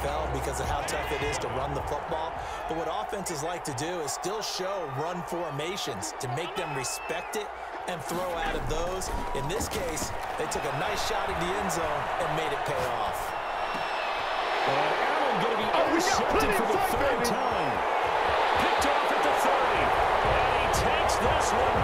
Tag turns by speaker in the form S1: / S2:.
S1: NFL because of how tough it is to run the football. But what offenses like to do is still show run formations to make them respect it and throw out of those. In this case, they took a nice shot in the end zone and made it pay off.
S2: And Allen going to be intercepted for the third time. Picked off at the 30. And he takes this one